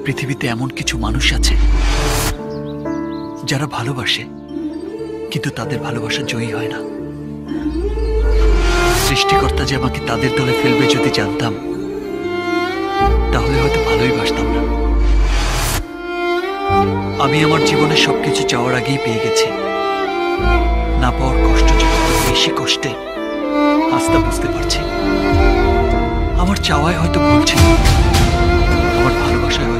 পৃথিবীতে এমন কিছু মানুষ আছে যারা ভালোবাসে, কিন্তু তাদের ভালোবাসা জয়ী হয় না। সৃষ্টিকর্তা যে আমাকে তাদের দলে ফেলবে যদি জানতাম, তাহলে হয়তো ভালোই বাসতাম না। আমি আমার জীবনের সবকিছু চাওয়ার আগেই পেয়ে গেছি। না পাওয়ার কষ্ট যে কত বেশি কষ্টে, আজ তা বুঝতে পারছি। আমার চাওয়ায় হয়তো ভুল ছিল, আমার ভালোবাসায়